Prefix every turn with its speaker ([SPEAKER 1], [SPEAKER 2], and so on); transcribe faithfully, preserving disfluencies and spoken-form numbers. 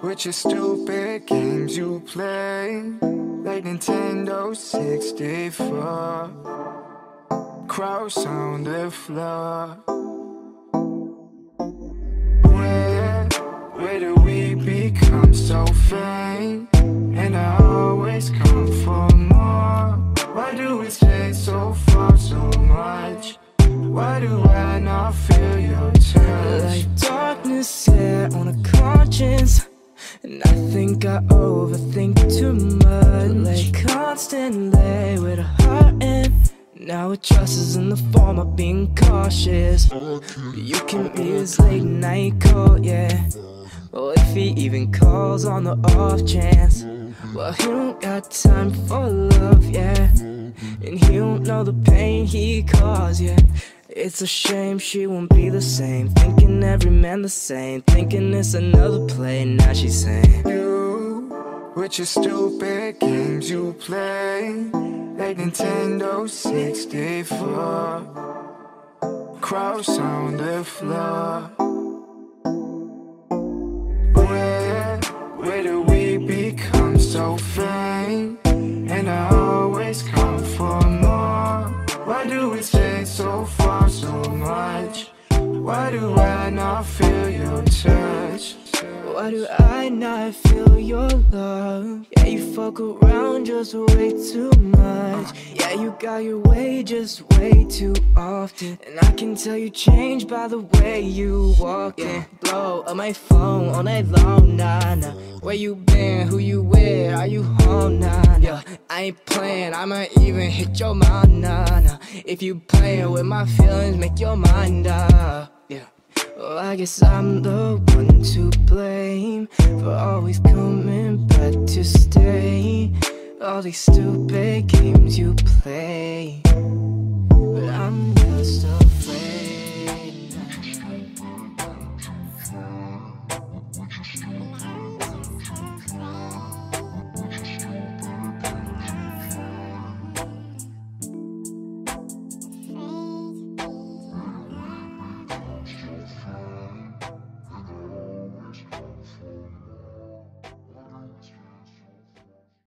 [SPEAKER 1] with your stupid games you play, like Nintendo sixty-four. Crows on the floor. Where, where do we become so faint? And I always come for more. Why do we stay so far so much? Why do I not feel your touch?
[SPEAKER 2] Like darkness here on a conscience, and I think I overthink too much. Like constantly with a heart and now it trust is in the form of being cautious. You can be his late night call, yeah. Well, if he even calls on the off chance, well, he don't got time for love, yeah. And he don't know the pain he caused, yeah. It's a shame she won't be the same, thinking every man the same, thinking it's another play. Now she's saying,
[SPEAKER 1] you, with your stupid games you play, like Nintendo sixty-four. Crows on the floor. Where, where do we become so faint? And I always come for more. Why do we stay so far so much? Why do I not feel your touch?
[SPEAKER 2] why do I not feel your love? Yeah, you fuck around just way too much. Yeah, you got your way just way too often. And I can tell you changed by the way you walk. Yeah, blow up my phone all night long, nah, nah. Where you been, who you with, are you home, nah, nah. Yeah, I ain't playing, I might even hit your mind, nah, nah. If you playing with my feelings, make your mind up, yeah. Well, I guess I'm the one to blame for always coming back to stay. All these stupid games you play, but I'm just a